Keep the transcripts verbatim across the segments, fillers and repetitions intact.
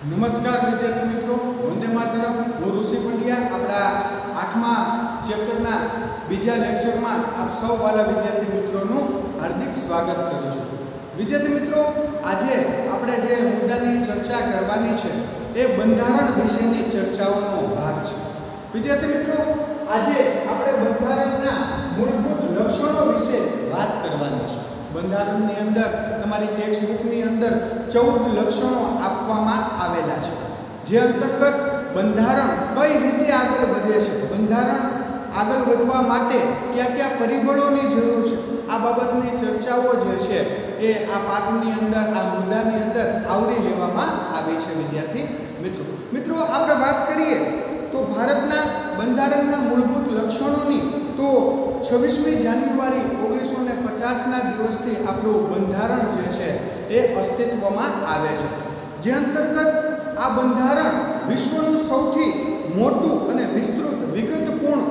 નમસ્કાર વિદ્યાર્થી મિત્રો, વંદે માતરમ. હું ઋષિ પંડ્યા આપણા આઠમા ચેપ્ટરના બીજા લેક્ચરમાં આપ સૌ વાલા વિદ્યાર્થી મિત્રોનું હાર્દિક સ્વાગત કરું છું. વિદ્યાર્થી મિત્રો, આજે આપણે જે મુદ્દાની ચર્ચા કરવાની છે એ બંધારણ વિશેની ચર્ચાઓનો ભાગ છે. વિદ્યાર્થી મિત્રો, આજે આપણે બંધારણના મૂળભૂત લક્ષણો વિશે વાત કરવાની છે. બંધારણની અંદર તમારી ટેક્સ્ટ બુકની અંદર ચૌદ લક્ષણો આપવામાં આવેલા છે, જે અંતર્ગત બંધારણ કઈ રીતે આગળ વધે છે, બંધારણ આગળ વધવા માટે કયા કયા પરિબળોની જરૂર છે, આ બાબતની ચર્ચાઓ જે છે એ આ પાઠની અંદર, આ મુદ્દાની અંદર આવરી લેવામાં આવી છે. વિદ્યાર્થી મિત્રો મિત્રો આપણે વાત કરીએ તો ભારતના બંધારણના મૂળભૂત લક્ષણોની, તો છવ્વીસમી જાન્યુઆરી ઓગણીસો ને પચાસના દિવસથી આપણું બંધારણ જે છે એ અસ્તિત્વમાં આવે છે, જે અંતર્ગત આ બંધારણ વિશ્વનું સૌથી મોટું અને વિસ્તૃત વિગતપૂર્ણ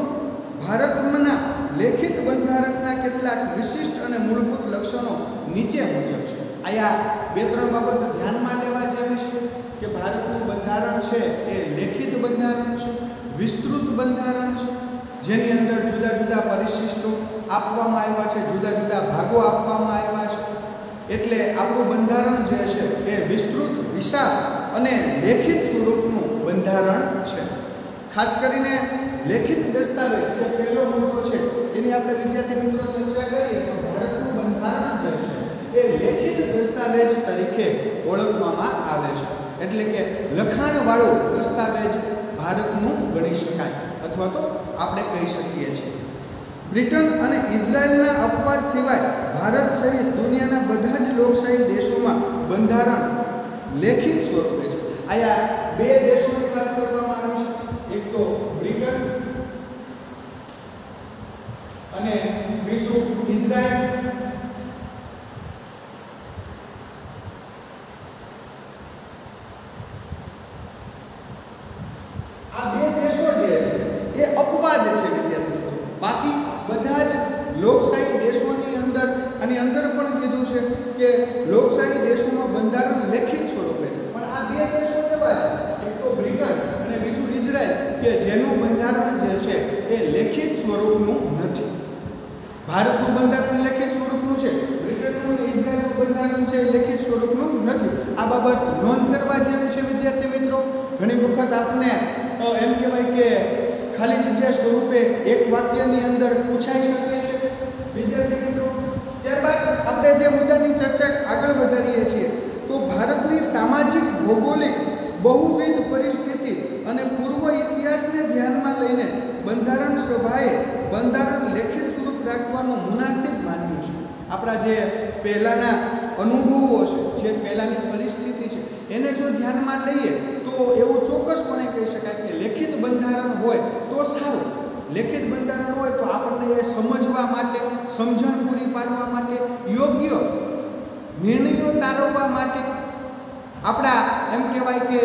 ભારતના લેખિત બંધારણના કેટલાક વિશિષ્ટ અને મૂળભૂત લક્ષણો નીચે મુજબ છે. આયા બે ત્રણ બાબત ધ્યાનમાં લેવા જેવી છે કે ભારતનું બંધારણ છે એ લેખિત બંધારણ છે, વિસ્તૃત બંધારણ છે, જેની અંદર જુદા જુદા પરિશિષ્ટો આપવામાં આવ્યા છે, જુદા જુદા ભાગો આપવામાં આવ્યા છે. એટલે આપણું બંધારણ જે છે એ વિસ્તૃત, વિશાળ અને લેખિત સ્વરૂપનું બંધારણ છે. ખાસ કરીને લેખિત દસ્તાવેજ જે પહેલો મુદ્દો છે એની આપણે વિદ્યાર્થી મિત્રો ચર્ચા કરીએ તો ભારતનું બંધારણ જે છે એ લેખિત દસ્તાવેજ તરીકે ઓળખવામાં આવે છે. એટલે કે લખાણવાળું દસ્તાવેજ ભારતનું ગણી શકાય અથવા તો આપણે કહી શકીએ છીએ. બ્રિટન અને ઇઝરાયલના અપવાદ સિવાય ભારત સહિત દુનિયાના બધા જ લોકશાહી દેશોમાં બંધારણ લેખિત સ્વરૂપે છે. આયા બે દેશોની વાત કરવામાં આવી છે, એક તો બ્રિટન અને બીજું ઇઝરાયલ. આ બે દેશો જે છે એ અપવાદ છે વિદ્યાર્થી મિત્રો. બાકી બધા જ લોકશાહી દેશોની અંદર, આની અંદર પણ કીધું છે કે લોકશાહી દેશોમાં બંધારણ લેખિત સ્વરૂપે છે. પણ આ બે દેશો એવા છે, એક તો બ્રિટન અને બીજું ઇઝરાયલ, કે જેનું બંધારણ જે છે એ લેખિત સ્વરૂપનું નથી. ભારતનું બંધારણ લેખિત સ્વરૂપનું છે, બ્રિટનનું અને ઇઝરાયલનું બંધારણ છે એ લેખિત સ્વરૂપનું નથી. આ બાબત નોંધ કરવા જેવી છે વિદ્યાર્થી મિત્રો. ઘણી વખત આપને એમ કહેવાય કે ખાલી જગ્યા સ્વરૂપે એક વાક્યની અંદર પૂછાઈ શકે છે વિદ્યાર્થી મિત્રો. ત્યારબાદ આપણે જે મુદ્દાની ચર્ચા આગળ વધારીએ છીએ તો ભારતની સામાજિક, ભૌગોલિક, બહુવિધ પરિસ્થિતિ અને પૂર્વ ઇતિહાસને ધ્યાનમાં લઈને બંધારણ સભાએ બંધારણ લેખિત સ્વરૂપ રાખવાનું મુનાસિબ માન્યું છે. આપણા જે પહેલાંના અનુભવો છે, જે પહેલાંની પરિસ્થિતિ છે, એને જો ધ્યાનમાં લઈએ તો એવું ચોક્કસપણે કહી શકાય કે લેખિત બંધારણ હોય તો સારું. લેખિત બંધારણ હોય તો આપણને એ સમજવા માટે, સમજણ પૂરી પાડવા માટે, યોગ્ય નિર્ણયો તારવવા માટે, આપણા એમ કહેવાય કે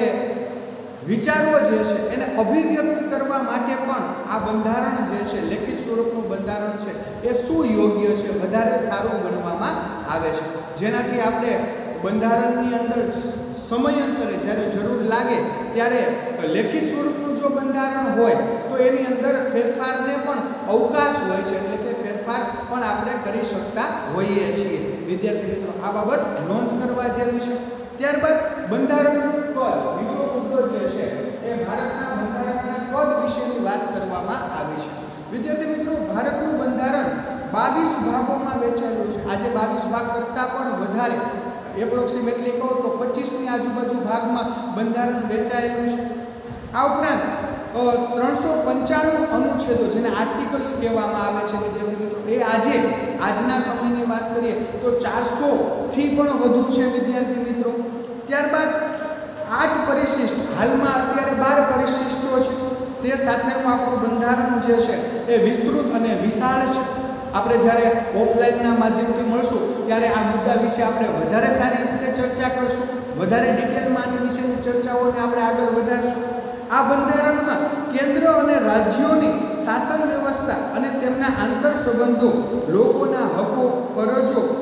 વિચારો જે છે એને અભિવ્યક્ત કરવા માટે પણ આ બંધારણ જે છે, લેખિત સ્વરૂપનું બંધારણ છે એ શું યોગ્ય છે, વધારે સારું ગણવામાં આવે છે. જેનાથી આપણે બંધારણની અંદર સમયાંતરે જ્યારે જરૂર લાગે ત્યારે લેખિત સ્વરૂપનું જો બંધારણ હોય તો એની અંદર ફેરફારને પણ અવકાશ હોય છે, એટલે કે ફેરફાર પણ આપણે કરી શકતા હોઈએ છીએ. વિદ્યાર્થી મિત્રો, આ બાબત નોંધ કરવા જેવી છે. ત્યારબાદ બંધારણનું પદ, બીજો મુદ્દો જે છે એ ભારતના બંધારણના પદ વિશેની વાત કરવામાં આવી છે. વિદ્યાર્થી મિત્રો, ભારતનું બંધારણ બાવીસ ભાગોમાં વહેંચાયેલું છે. આજે બાવીસ ભાગ કરતાં પણ વધારે, એપ્રોક્સિમેટલી કહો તો પચીસની આજુબાજુ ભાગમાં બંધારણ વહેંચાયેલું છે. આ ઉપરાંત ત્રણસો પંચાણું અનુચ્છેદો, જેને આર્ટિકલ્સ કહેવામાં આવે છે વિદ્યાર્થી મિત્રો, એ આજે આજના સમયની વાત કરીએ તો ચારસોથી પણ વધુ છે વિદ્યાર્થી મિત્રો. ત્યારબાદ આઠ પરિશિષ્ટ, હાલમાં અત્યારે બાર પરિશિષ્ટો છે, તે સાથેનું આપણું બંધારણ જે છે એ વિસ્તૃત અને વિશાળ છે. આપણે જ્યારે ઓફલાઈનના માધ્યમથી મળશું ત્યારે આ મુદ્દા વિશે આપણે વધારે સારી રીતે ચર્ચા કરશું, વધારે ડિટેલમાં આની વિશેની ચર્ચાઓને આપણે આગળ વધારશું. આ બંધારણમાં કેન્દ્ર અને રાજ્યોની શાસન વ્યવસ્થા અને તેમના આંતર સંબંધો, લોકોના હકો, ફરજો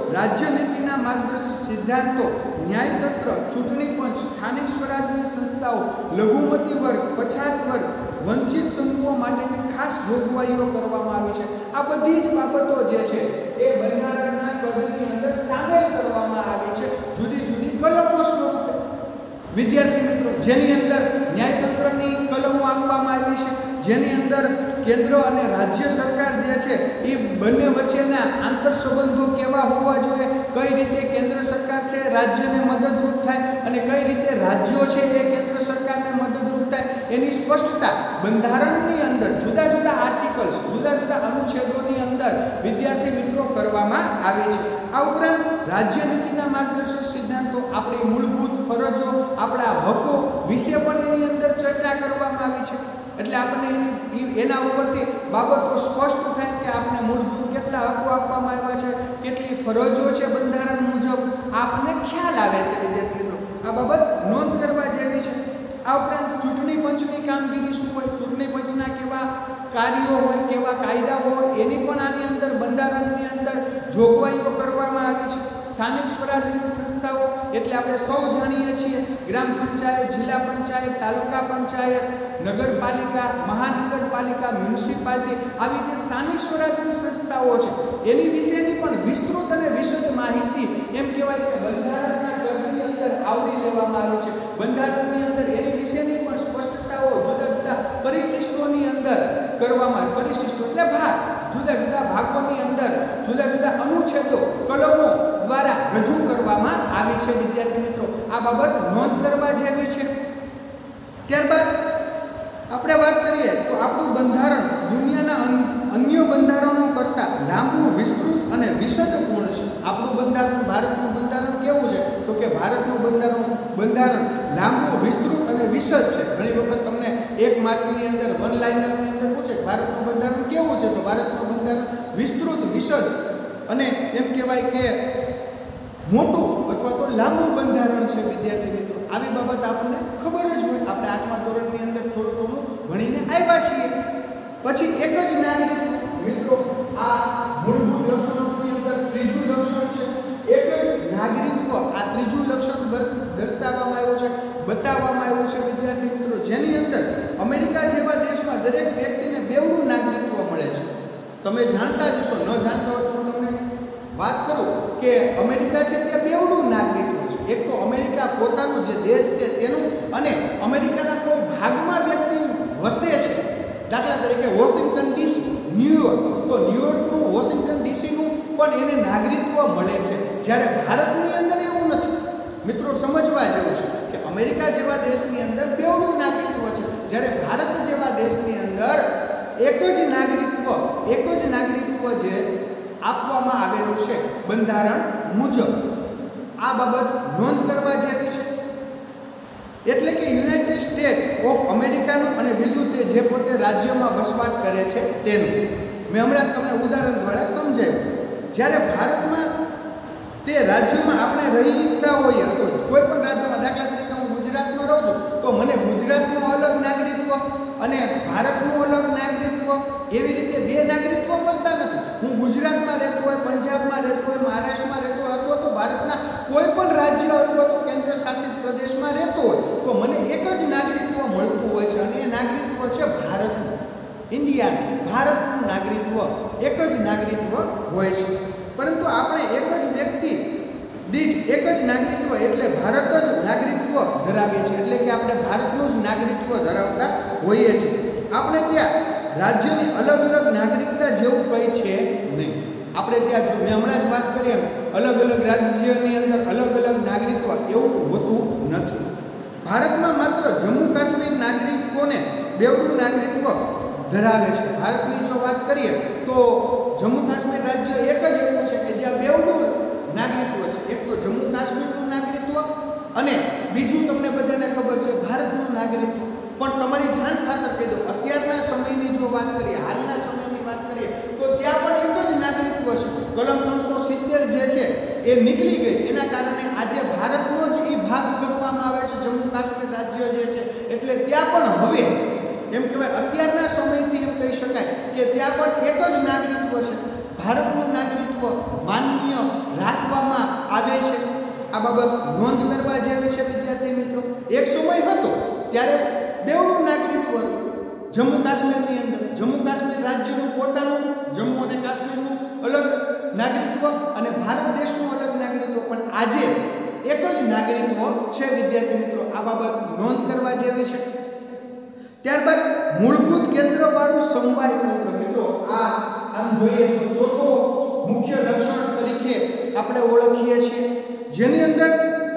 રાજ્યનીતિના માર્ગદર્શક સિદ્ધાંતો, ન્યાયતંત્ર, ચૂંટણી પંચ, સ્થાનિક સ્વરાજની સંસ્થાઓ, લઘુમતી વર્ગ, પછાત વર્ગ, વંચિત સમૂહો માટેની ખાસ જોગવાઈઓ કરવામાં આવી છે. આ બધી જ બાબતો જે છે એ બંધારણના કદની અંદર સામેલ કરવામાં આવી છે જુદી જુદી કલમો સ્વરૂપે. વિદ્યાર્થી મિત્રો, જેની અંદર ન્યાયતંત્રની કલમો આપવામાં આવી છે, જેની અંદર કેન્દ્ર અને રાજ્ય સરકાર જે છે એ બંને વચ્ચેના આંતર સંબંધો કેવા હોવા જોઈએ, કઈ રીતે કેન્દ્ર સરકાર છે રાજ્યને મદદરૂપ થાય અને કઈ રીતે રાજ્યો છે એ કેન્દ્ર સરકારને મદદરૂપ થાય, એની સ્પષ્ટતા બંધારણની અંદર જુદા જુદા આર્ટિકલ્સ, જુદા જુદા અનુચ્છેદોની અંદર વિદ્યાર્થી મિત્રો કરવામાં આવે છે. આ ઉપરાંત રાજ્યનીતિના માર્ગદર્શક સિદ્ધાંતો, આપણી મૂળભૂત ફરજો, આપણા હકો વિશે પણ એની અંદર ચર્ચા કરવામાં આવી છે. એટલે આપણને એના ઉપરથી બાબતો સ્પષ્ટ થાય કે આપણે મૂળભૂત કેટલા હકો આપવામાં આવ્યા છે, કેટલી ફરજો છે બંધારણ મુજબ, આપણને ખ્યાલ આવે છે. વિદ્યાર્થી મિત્રો, આ બાબત નોંધ કરવા જેવી છે. આ ઉપરાંત ચૂંટણી પંચની કામગીરી શું હોય, ચૂંટણી પંચના કેવા કાર્યો હોય, કેવા કાયદાઓ હોય, એની પણ આની અંદર બંધારણની અંદર જોગવાઈઓ કરવામાં આવી છે. સ્થાનિક સ્વરાજની સંસ્થાઓ એટલે આપણે સૌ જાણીએ છીએ ગ્રામ પંચાયત, જિલ્લા પંચાયત, તાલુકા પંચાયત, નગરપાલિકા, મહાનગરપાલિકા, મ્યુનિસિપાલિટી, આવી જે સ્થાનિક સ્વરાજની સંસ્થાઓ છે એની વિશેની પણ વિસ્તૃત અને વિશદ માહિતી એમ કહેવાય કે બંધારણના કદની અંદર આવરી લેવામાં આવી છે. બંધારણની અંદર એની વિશેની પણ સ્પષ્ટતાઓ જુદા જુદા પરિશિષ્ટોની અંદર કરવામાં આવે. પરિશિષ્ટો એટલે ભાગ, જુદા જુદા ભાગોની અંદર જુદા જુદા અનુચ્છેદો, કલમો દ્વારા રજૂ કરવામાં આવી છે. વિદ્યાર્થી મિત્રો, આ બાબત નોંધ કરવા જેવી છે. ત્યારબાદ આપણે વાત કરીએ તો આપણું બંધારણ દુનિયાના અન્ય બંધારણો કરતાં લાંબુ, વિસ્તૃત અને વિશદપૂર્ણ છે. આપણું બંધારણ, ભારતનું બંધારણ કેવું છે તો કે ભારતનું બંધારણ બંધારણ લાંબુ, વિસ્તૃત અને વિશદ છે. ઘણી વખત તમને એક માર્કની અંદર વન લાઇનરની અંદર પૂછે ભારતનું બંધારણ કેવું છે, તો ભારતનું બંધારણ વિસ્તૃત, વિશદ અને એમ કહેવાય કે મોટું અથવા તો લાંબુ બંધારણ છે. વિદ્યાર્થી મિત્રો, આવી બાબત આપણને ખબર જ હોય, આપણે આઠમા ધોરણની અંદર થોડું થોડું ભણીને આવ્યા છીએ. પછી એક જ નાગરિક મિત્રો, આ મૂળભૂત લક્ષણોની અંદર ત્રીજું લક્ષણ છે એક જ નાગરિકત્વ. આ ત્રીજું લક્ષણ દર્શાવવામાં આવ્યું છે, બતાવવામાં આવ્યું છે વિદ્યાર્થી મિત્રો, જેની અંદર અમેરિકા જેવા દેશમાં દરેક વ્યક્તિને બેવડું નાગરિકત્વ મળે છે. તમે જાણતા જ હશો, ન જાણતા હોય તો હું તમને વાત કરું કે અમેરિકા છે ત્યાં બેવડું નાગરિકત્વ છે. એક તો અમેરિકા પોતાનો જે દેશ છે તેનું, અને અમેરિકાના કોઈ ભાગમાં વ્યક્તિ વસે છે, દાખલા તરીકે વોશિંગ્ટન ડીસી, ન્યુયોર્ક, તો ન્યુયોર્કનું, વોશિંગ્ટન ડીસીનું પણ એને નાગરિકત્વ મળે છે. જ્યારે ભારતની અંદર એવું નથી. મિત્રો, સમજવા જેવું છે કે અમેરિકા જેવા દેશની અંદર બેવડું નાગરિકત્વ છે, જ્યારે ભારત જેવા દેશની અંદર એક જ નાગરિકત્વ એક જ નાગરિકત્વ જે આપવામાં આવેલું છે બંધારણ મુજબ. આ બાબત નોંધ કરવા જેવી છે. એટલે કે યુનાઇટેડ સ્ટેટ ઓફ અમેરિકાનું અને બીજું તે જે પોતે રાજ્યમાં વસવાટ કરે છે તેનું. મેં હમણાં તમને ઉદાહરણ દ્વારા સમજાવ્યું. જ્યારે ભારતમાં તે રાજ્યમાં આપણે રહેતા હોઈએ તો કોઈ પણ રાજ્યમાં, દાખલા તરીકે હું ગુજરાતમાં રહું છું તો મને ગુજરાતનું અલગ નાગરિકત્વ અને ભારતનું અલગ નાગરિકત્વ, એવી રીતે બે નાગરિકત્વ મળતા નથી. હું ગુજરાતમાં રહેતો હોય, પંજાબમાં રહેતો હોય, મહારાષ્ટ્રમાં રહેતો હોય અથવા તો ભારતના કોઈ પણ રાજ્ય અથવા તો કેન્દ્ર શાસિત પ્રદેશમાં રહેતો હોય તો મને એક જ નાગરિકત્વ મળતું હોય છે, અને એ નાગરિકત્વ છે ભારતનું, ઇન્ડિયાનું, ભારતનું નાગરિકત્વ એક જ નાગરિકત્વ હોય છે. પરંતુ આપણે એક જ વ્યક્તિ દીઠ એક જ નાગરિકત્વ એટલે ભારત જ નાગરિકત્વ ધરાવીએ છીએ. એટલે કે આપણે ભારતનું જ નાગરિકત્વ ધરાવતા હોઈએ છીએ. આપણે ત્યાં રાજ્યની અલગ અલગ નાગરિકતા જેવું કંઈ છે નહીં. આપણે ત્યાં જો મેં હમણાં જ વાત કરી એમ અલગ અલગ રાજ્યની અંદર અલગ અલગ નાગરિકત્વ એવું હોતું નથી. ભારતમાં માત્ર જમ્મુ કાશ્મીર નાગરિકોને બેવડું નાગરિકત્વ ધરાવે છે. ભારતની જો વાત કરીએ તો જમ્મુ કાશ્મીર રાજ્ય એક જ એવું છે કે જ્યાં બેવડું નાગરિકત્વ છે. એક તો જમ્મુ કાશ્મીરનું નાગરિકત્વ અને બીજું તમને બધાને ખબર છે ભારતનું નાગરિકત્વ. પણ તમારી જાણ ખાતર કહી દો, અત્યારના સમયની જો વાત કરીએ, હાલના સમયની વાત કરીએ તો ત્યાં પણ એક જ નાગરિકત્વ છે. કલમ ત્રણસો સિત્તેર જે છે એ નીકળી ગઈ, એના કારણે આજે ભારતનો જ એ ભાગ ગણવામાં આવે છે જમ્મુ કાશ્મીર રાજ્ય જે છે. એટલે ત્યાં પણ હવે એમ કહેવાય અત્યારના સમયથી એમ કહી શકાય કે ત્યાં પણ એક જ નાગરિકત્વ છે. ભારતનું નાગરિકત્વ માન્ય રાખી આવે છે। આ બાબત નોંધ કરવા જેવી છે વિદ્યાર્થી મિત્રો। એક સમય હતો ત્યારે બેવડું નાગરિકત્વ હતું જમ્મુ કાશ્મીરની અંદર। જમ્મુ કાશ્મીર રાજ્યનું પોતાનું, જમ્મુ અને કાશ્મીરનું અલગ નાગરિકત્વ અને ભારત દેશનું અલગ નાગરિકત્વ, પણ આજે એક જ નાગરિકત્વ છે વિદ્યાર્થી મિત્રો। આ બાબત નોંધ કરવા જેવી છે। ત્યારબાદ મૂળભૂત કેન્દ્રવાળું સમવાય તંત્ર મિત્રો, આ આમ જોઈએ તો ચોથો મુખ્ય લક્ષણ તરીકે આપણે ઓળખીએ છીએ, જેની અંદર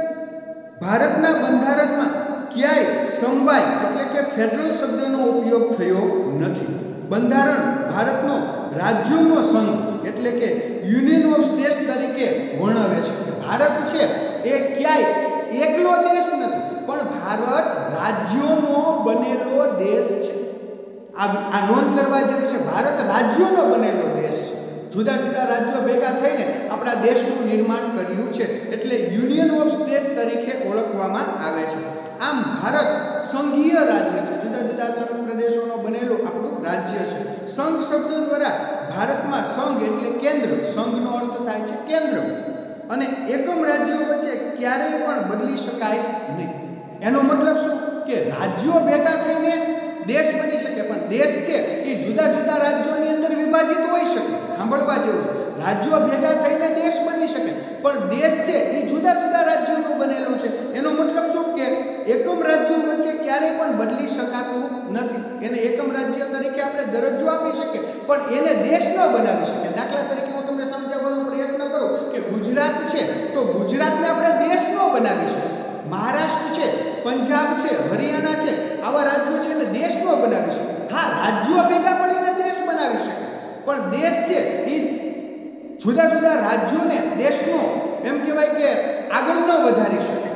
ભારતના બંધારણમાં ક્યાંય સમવાય એટલે કે ફેડરલ શબ્દનો ઉપયોગ થયો નથી। બંધારણ ભારતનો રાજ્યોનો સંઘ એટલે કે યુનિયન ઓફ સ્ટેટ્સ તરીકે વર્ણવે છે। ભારત છે એ ક્યાંય એકલો દેશ નથી, પણ ભારત રાજ્યોનો બનેલો દેશ છે। આ આ નોંધ કરવા જેવી છે। ભારત રાજ્યોનો બનેલો દેશ છે। જુદા જુદા રાજ્યો ભેગા થઈને આપણા દેશનું નિર્માણ કર્યું છે, એટલે યુનિયન ઓફ સ્ટેટ તરીકે ઓળખવામાં આવે છે। આમ ભારત સંઘીય રાજ્ય છે, જુદા જુદા સંઘ પ્રદેશોનો બનેલો આપણું રાજ્ય છે। સંઘ શબ્દ દ્વારા ભારતમાં સંઘ એટલે કેન્દ્ર, સંઘનો અર્થ થાય છે કેન્દ્ર, અને એકમ રાજ્યો વચ્ચે ક્યારેય પણ બદલી શકાય નહીં। એનો મતલબ શું કે રાજ્યો ભેગા થઈને દેશ બની શકે, પણ દેશ છે એ જુદા જુદા રાજ્યોની અંદર વિભાજિત હોઈ શકે। સાંભળવા જેવું, રાજ્યો ભેગા થઈને દેશ બની શકે, પણ દેશ છે એ જુદા જુદા રાજ્યોનું બનેલું છે। એનો મતલબ શું કે એકમ રાજ્યો વચ્ચે ક્યારેય પણ બદલી શકાતું નથી। એને એકમ રાજ્ય તરીકે આપણે દરજ્જો આપી શકીએ, પણ એને દેશ ન બનાવી શકીએ। દાખલા તરીકે હું તમને સમજાવવાનો પ્રયત્ન કરું કે ગુજરાત છે તો ગુજરાતને આપણે દેશ ન બનાવી શકીએ। મહારાષ્ટ્ર છે, પંજાબ છે, હરિયાણા છે, આવા રાજ્યો છે એને દેશ ન બનાવી શકે। હા, રાજ્યો ભેગા મળીને દેશ બનાવી શકે, પણ દેશ છે એ જુદા જુદા રાજ્યોને દેશનો એમ કહેવાય કે આગળ ન વધારી શકે।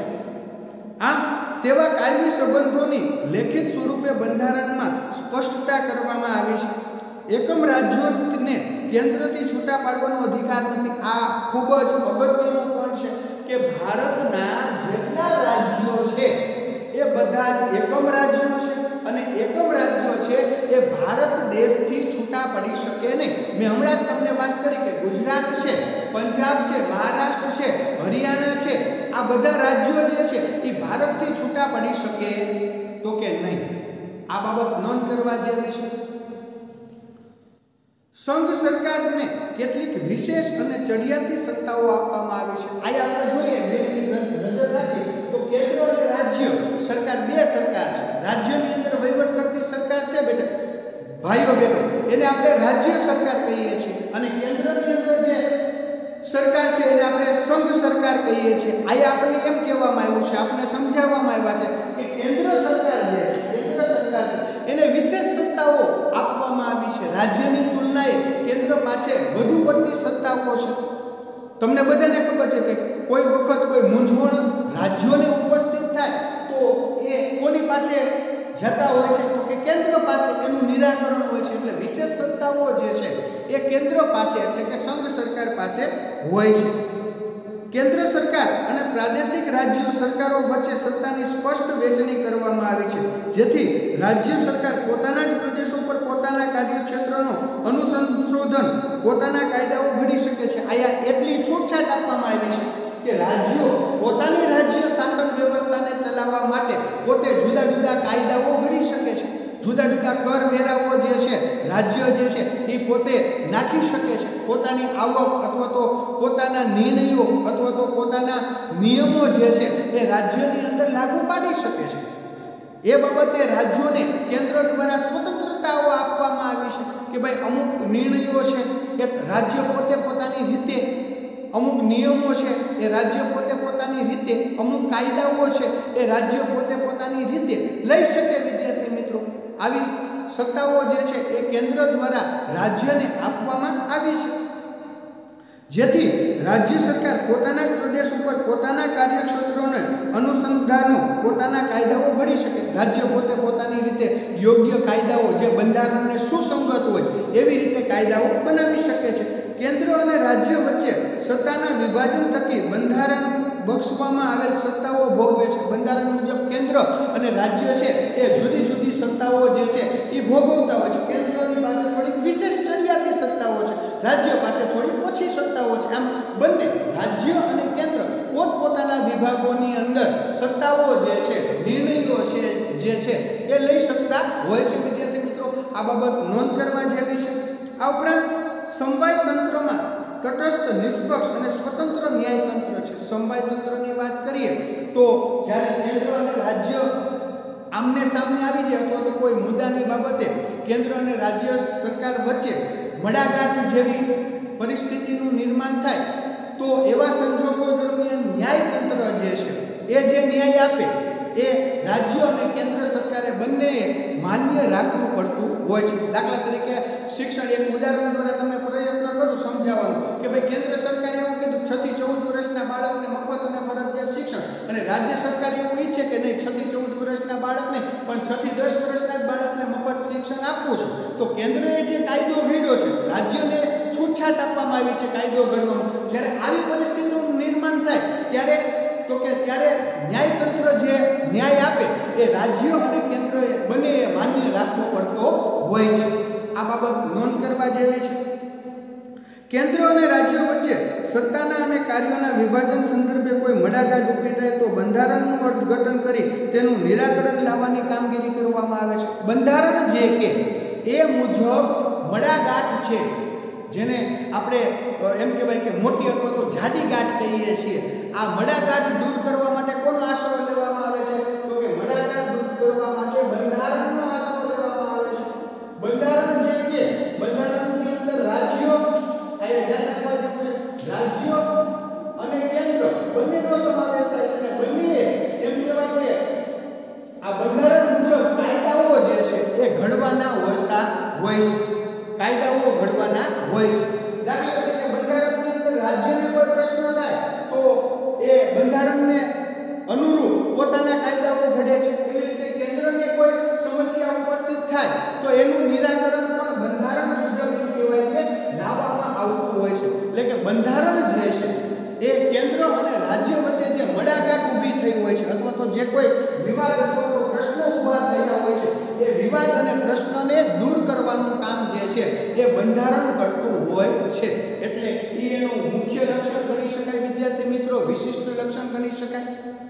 આમ તેવા કાયમી સંબંધોની લેખિત સ્વરૂપે બંધારણમાં સ્પષ્ટતા કરવામાં આવી છે। એકમ રાજ્યોને કેન્દ્રથી છૂટા પાડવાનો અધિકાર નથી। આ ખૂબ જ અગત્યનો પોઈન્ટ છે કે ભારતના જેટલા રાજ્યો છે એ બધા જ એકમ રાજ્યો છે, અને એકમ રાજ્યો છે એ ભારત દેશથી છૂટા પડી શકે નહીં। મેં હમણાં જ તમને વાત કરી કે ગુજરાત છે, પંજાબ છે, મહારાષ્ટ્ર છે, હરિયાણા છે, આ બધા રાજ્યો જે છે એ ભારતથી છૂટા પડી શકે તો કે નહીં। આ બાબત નોંધ કરવા જેવી છે। સંઘ સરકારને કેટલીક વિશેષ અને ચડિયાતી સત્તાઓ આપવામાં આવી છે। આયા આપણે જોઈએ બે મિનિટ નજર રાખીએ તો કેન્દ્ર અને રાજ્ય સરકાર, બે સરકાર છે। રાજ્યની અંદર વહીવટ કરતી સરકાર છે બેટા ભાઈઓ બહેનો, એને આપણે રાજ્ય સરકાર કહીએ છીએ, અને કેન્દ્રની અંદર જે સરકાર છે એને આપણે સંઘ સરકાર કહીએ છીએ। આયા આપણને એમ કહેવામાં આવ્યું છે, આપણને સમજાવવામાં આવ્યા છે કે કેન્દ્ર સરકાર જે છે, કેન્દ્ર સરકાર છે એને વિશેષ સત્તાઓ આપવામાં આવી છે। રાજ્યની તુલનાએ કેન્દ્ર પાસે વધુ પડતી સત્તાઓ છે। તમને બધાને ખબર છે કે કોઈ વખત કોઈ મૂંઝવણ રાજ્યોને ઉપસ્થિત થાય તો એ કોની પાસે જતા હોય છે તો કે કેન્દ્ર પાસે એનું નિરાકરણ હોય છે। એટલે વિશેષ સત્તાઓ જે છે એ કેન્દ્ર પાસે એટલે કે સંઘ સરકાર પાસે હોય છે। કેન્દ્ર સરકાર અને પ્રાદેશિક રાજ્ય સરકારો વચ્ચે સત્તાની સ્પષ્ટ વહેંચણી કરવામાં આવી છે, જેથી રાજ્ય સરકાર પોતાના જ પ્રદેશો પર પોતાના કાર્યક્ષેત્રનો અનુસંશોધન, પોતાના કાયદાઓ ઘડી શકે છે। આયા એટલી છૂટછાટ આપવામાં આવી છે કે રાજ્યો પોતાની રાજ્ય શાસન વ્યવસ્થાને ચલાવવા માટે પોતે જુદા જુદા કાયદાઓ ઘડી શકે છે। જુદા જુદા કર વેરાઓ જે છે રાજ્ય જે છે એ પોતે નાખી શકે છે। પોતાની આવક અથવા તો પોતાના નિર્ણયો અથવા તો પોતાના નિયમો જે છે એ રાજ્યની અંદર લાગુ પાડી શકે છે। એ બાબતે રાજ્યોને કેન્દ્ર દ્વારા સ્વતંત્રતાઓ આપવામાં આવી છે કે ભાઈ અમુક નિર્ણયો છે એ રાજ્ય પોતે પોતાની રીતે, અમુક નિયમો છે એ રાજ્ય પોતે પોતાની રીતે, અમુક કાયદાઓ છે એ રાજ્ય પોતે પોતાની રીતે લઈ શકે। વિદ્યાર્થી મિત્રો, આવી સત્તાઓ જે છે એ કેન્દ્ર દ્વારા રાજ્યને આપવામાં આવી છે, જેથી રાજ્ય સરકાર પોતાના પ્રદેશ ઉપર પોતાના કાર્યક્ષેત્રોને અનુસંધાનો પોતાના કાયદાઓ ઘડી શકે। રાજ્ય પોતે પોતાની રીતે યોગ્ય કાયદાઓ જે બંધારણને સુસંગત હોય એવી રીતે કાયદાઓ બનાવી શકે છે। કેન્દ્ર અને રાજ્ય વચ્ચે સત્તાના વિભાજન થકી બંધારણ બક્ષવામાં આવેલ સત્તાઓ ભોગવે છે। બંધારણ મુજબ કેન્દ્ર અને રાજ્ય છે એ જુદી જુદી સત્તાઓ જે છે એ ભોગવતા હોય છે। કેન્દ્રની પાસે થોડી વિશેષ ચડિયાતી સત્તાઓ છે, રાજ્ય પાસે થોડી ઓછી સત્તાઓ છે। આમ બંને રાજ્ય અને કેન્દ્ર વિભાગોની અંદર સત્તાઓ જે છે, નિર્ણયો છે જે છે એ લઈ શકતા હોય છે વિદ્યાર્થી મિત્રો. આ બાબત નોંધ કરવા જેવી છે. આ ઉપરાંત સમવાય તંત્રમાં તટસ્થ, નિષ્પક્ષ અને સ્વતંત્ર ન્યાયતંત્ર છે. સમવાય તંત્રની વાત કરીએ તો જ્યારે કેન્દ્ર અને રાજ્ય આમને સામને આવી જાય અથવા તો કોઈ મુદ્દાની બાબતે કેન્દ્ર અને રાજ્ય સરકાર વચ્ચે મડાગાંઠ જેવી પરિસ્થિતિનું નિર્માણ થાય તો એવા સંજોગો દરમિયાન ન્યાયતંત્ર જે છે એ જે ન્યાય આપે એ રાજ્ય અને કેન્દ્ર સરકારે બંનેએ માન્ય રાખવું પડતું હોય છે. દાખલા તરીકે શિક્ષણ, એક ઉદાહરણ દ્વારા તમને પ્રયત્ન કરું સમજાવવાનો કે ભાઈ કેન્દ્ર સરકારે એવું કીધું છ થી ચૌદ વર્ષના બાળકને મફત અને ફરજિયાત શિક્ષણ, અને રાજ્ય સરકાર એવું ઈચ્છે કે નહીં છ થી ચૌદ વર્ષના બાળકને પણ છ થી દસ વર્ષના જ બાળકને મફત શિક્ષણ આપવું છે. તો કેન્દ્રએ જે કાયદો ઘડ્યો છે, રાજ્યને છૂટછાટ આપવામાં આવી છે કાયદો ઘડવામાં. જ્યારે આવી પરિસ્થિતિનું નિર્માણ થાય ત્યારે તો કે ત્યારે ન્યાયતંત્ર જે ન્યાય આપે એ રાજ્ય અને કેન્દ્રએ બંને માન્ય રાખવો પડતો હોય છે. આ બાબત નોંધ કરવા જેવી છે. કેન્દ્ર અને રાજ્યો વચ્ચે સત્તાના અને કાર્યોના વિભાજન સંદર્ભે કોઈ મડાગાંઠ ઊભી થાય તો બંધારણનું અર્થઘટન કરી તેનું નિરાકરણ લાવવાની કામગીરી કરવામાં આવે છે. બંધારણ જે કે એ મુજબ મડાગાંઠ છે, જેને આપણે એમ કહેવાય કે મોટી અથવા તો જાડી ગાંઠ કહીએ છીએ, આ મડાગાંઠ દૂર કરવા માટે કોનો આશરો લેવામાં આવે છે? તો કે મડાગાંઠ દૂર કરવા માટે બંધારણનો આશરો લેવામાં આવે છે. બંધારણ જે કે બંધારણની અંદર રાજ્યો, આ ધ્યાન રાખવા જેવું છે, રાજ્યો અને કેન્દ્ર બંનેનો સમાવેશ થાય છે. અને બંને એમ કહેવાય કે આ બંધારણ મુજબ કાયદાઓ જે છે એ ઘડવાના હોતા હોય છે. કાયદાઓ ઘડવાના હોય છે. દાખલા તરીકે બંધારણની અંદર રાજ્યને કોઈ પ્રશ્ન થાય તો એ બંધારણને અનુરૂપ પોતાના કાયદાઓ ઘડે છે. એવી રીતે કેન્દ્રને કોઈ સમસ્યા ઉપસ્થિત થાય તો એનું નિરાકરણ પણ બંધારણ મુજબ એમ કહેવાય કે લાવવામાં આવતું હોય છે. એટલે કે બંધારણ જે છે એ કેન્દ્ર અને રાજ્ય વચ્ચે જે મડાગાંઠ ઊભી થઈ હોય છે અથવા તો જે કોઈ વિવાદ અથવા તો પ્રશ્નો ઊભા થયા હોય છે એ વિવાદ અને પ્રશ્નને દૂર કરવાનું કામ જે છે એ બંધારણ કરતું હોય છે. એટલે એ એનું મુખ્ય લક્ષણ ગણી શકાય વિદ્યાર્થી મિત્રો, વિશિષ્ટ લક્ષણ ગણી શકાય.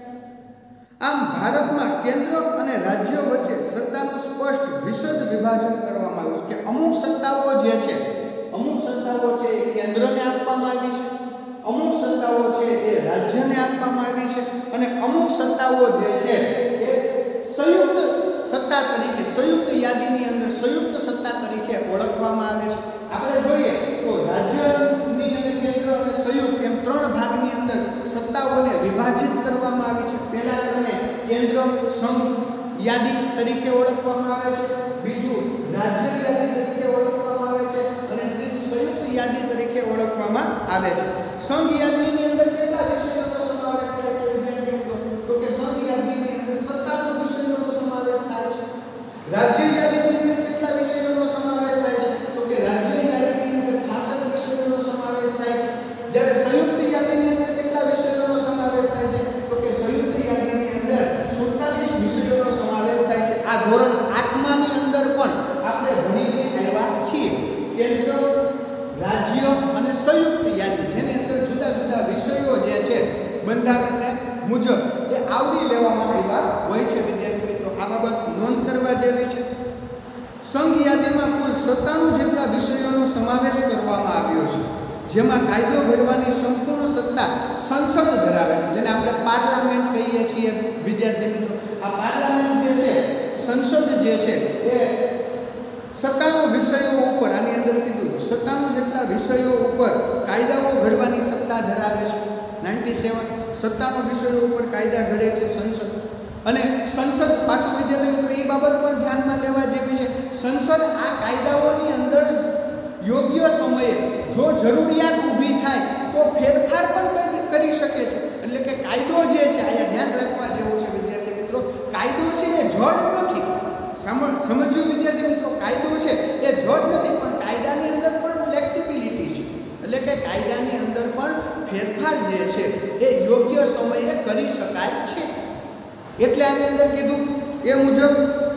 આમ ભારતમાં કેન્દ્ર અને રાજ્યો વચ્ચે સત્તાનું સ્પષ્ટ વિશદ વિભાજન કરવામાં આવ્યું છે કે અમુક સત્તાઓ જે છે અમુક સત્તાઓ છે એ કેન્દ્રને આપવામાં આવી છે, અમુક સત્તાઓ છે એ રાજ્યને આપવામાં આવી છે, અને અમુક સત્તાઓ જે છે એ સંયુક્ત સત્તા તરીકે, સંયુક્ત યાદીની અંદર સંયુક્ત સત્તા તરીકે ઓળખવામાં આવે છે. આપણે જોઈએ તો રાજ્યની અને કેન્દ્ર અને સંયુક્ત એમ ત્રણ ભાગની અંદર સત્તાઓને વિભાજિત કરવામાં આવી છે. પહેલા તમને કેન્દ્ર સંઘ યાદી તરીકે ઓળખવામાં આવે છે, બીજું રાજ્ય યાદી તરીકે ઓળખવામાં આવે છે, અને ત્રીજું સંયુક્ત યાદી તરીકે ઓળખવામાં આવે છે. સંઘ યાદીની અંદર કેટલા વિષયોનો સમાવેશ થાય છે વિદ્યાર્થી મિત્રો? તો કે સંઘ યાદીની અંદર સત્તાવન વિષયોનો સમાવેશ થાય છે. રાજ્ય યાદીની અંદર કેટલા વિષયોનો સમાવેશ થાય છે? તો કે રાજ્ય યાદીની અંદર છાસઠ વિષયોનો સમાવેશ થાય છે. જ્યારે સંયુક્ત યાદીની અંદર કેટલા વિષયોનો સમાવેશ થાય છે? તો કે સંયુક્ત યાદીની અંદર સુડતાલીસ વિષયોનો સમાવેશ થાય છે. આ ધોરણ આઠમાની અંદર પણ આપણે ભણીને આવ્યા છીએ. કેન્દ્ર, રાજ્ય અને સંયુક્ત યાદી, જેની અંદર જુદા જુદા વિષયો જે છે બંધારણને મુજબ એ આવરી લેવામાં આવ્યા હોય છે વિદ્યાર્થી મિત્રો. આ બાબત નોંધ કરવા જેવી છે. સંઘ યાદીમાં કુલ સત્તાણું જેટલા વિષયોનો સમાવેશ કરવામાં આવ્યો છે, જેમાં કાયદો ઘડવાની સંપૂર્ણ સત્તા સંસદ ધરાવે છે, જેને આપણે પાર્લામેન્ટ કહીએ છીએ વિદ્યાર્થી મિત્રો. આ પાર્લામેન્ટ જે છે, સંસદ જે છે એ સત્તાણું વિષયો ઉપર, આની અંદર કીધું સત્તાણું જેટલા વિષયો ઉપર કાયદાઓ ઘડવાની સત્તા ધરાવે છે. નાઇન્ટી સેવન સત્તાણું વિષયો ઉપર કાયદા ઘડે છે સંસદ. અને સંસદ પાછું વિદ્યાર્થી મિત્રો એ બાબત પણ ધ્યાનમાં લેવા જેવી છે. સંસદ આ કાયદાઓની અંદર યોગ્ય સમયે જો જરૂરિયાત ઊભી થાય તો ફેરફાર પણ કરી શકે છે. એટલે કે કાયદો જે છે, અહીંયા ધ્યાન રાખવા જેવું છે વિદ્યાર્થી મિત્રો, કાયદો છે એ જડ નથી. સમજ્યું વિદ્યાર્થી મિત્રો? કાયદો છે એ જડ નથી, પણ કાયદાની અંદર પણ ફ્લેક્સિબિલિટી છે. એટલે કે કાયદાની અંદર પણ ફેરફાર જે છે એ યોગ્ય સમયે કરી શકાય છે. એટલે આની અંદર કીધું એ મુજબ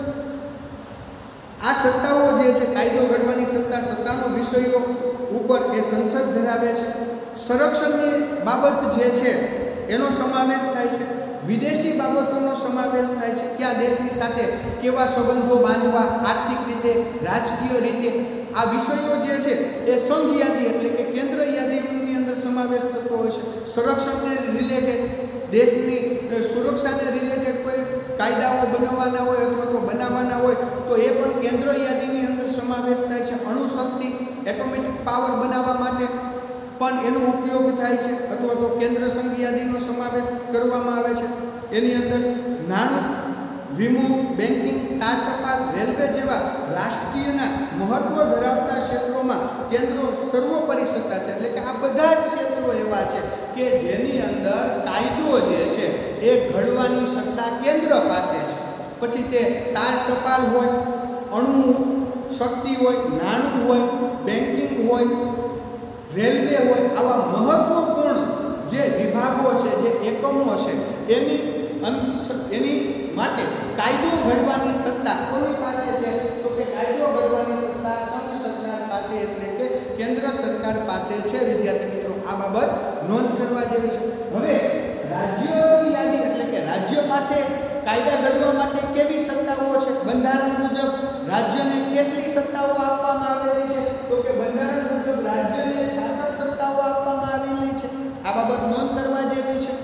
આ સત્તાઓ જે છે, કાયદો ઘડવાની સત્તા સત્તાણું વિષયો ઉપર એ સંસદ ધરાવે છે. સંરક્ષણની બાબત જે છે એનો સમાવેશ થાય છે, વિદેશી બાબતોનો સમાવેશ થાય છે, કયા દેશની સાથે કેવા સંબંધો બાંધવા, આર્થિક રીતે, રાજકીય રીતે, આ વિષયો જે છે એ સંઘ યાદી એટલે કે કેન્દ્ર યાદીની અંદર સમાવેશ થતો હોય છે. સંરક્ષણને રિલેટેડ, દેશની સુરક્ષાને રિલેટેડ કોઈ કાયદાઓ બનાવવાના હોય અથવા તો બનાવવાના હોય તો એ પણ કેન્દ્ર યાદીની અંદર સમાવેશ થાય છે. અણુશક્તિ, એટોમિક પાવર બનાવવા માટે પણ એનો ઉપયોગ થાય છે અથવા તો કેન્દ્ર સંઘ યાદીનો સમાવેશ કરવામાં આવે છે. એની અંદર નાણું, વીમો, બેન્કિંગ, તાર ટપાલ, રેલવે જેવા રાષ્ટ્રીયના મહત્વ ધરાવતા ક્ષેત્રોમાં કેન્દ્રો સર્વોપરી સત્તા છે. એટલે કે આ બધા જ ક્ષેત્રો એવા છે કે જેની અંદર કાયદો જે છે એ ઘડવાની સત્તા કેન્દ્ર પાસે છે. પછી તે તાર ટપાલ હોય, અણુ શક્તિ હોય, નાણું હોય, બેન્કિંગ હોય, રેલવે હોય, આવા મહત્વપૂર્ણ જે વિભાગો છે, જે એકમો છે, એની એની માટે કાયદો ઘડવાની સત્તા કોની પાસે છે? તો કે કાયદો ઘડવાની સત્તા સંઘ સરકાર પાસે એટલે કે કેન્દ્ર સરકાર પાસે છે. વિદ્યાર્થી મિત્રો, આ બાબત નોંધ કરવા જેવી છે. હવે રાજ્યોની યાદી એટલે કે રાજ્ય પાસે કાયદા ઘડવા માટે કેવી સત્તાઓ છે? બંધારણ મુજબ રાજ્યને કેટલી સત્તાઓ આપવામાં આવેલી છે? તો કે બંધારણ મુજબ રાજ્યને છાસઠ સત્તાઓ આપવામાં આવેલી છે. આ બાબત નોંધ કરવા જેવી છે.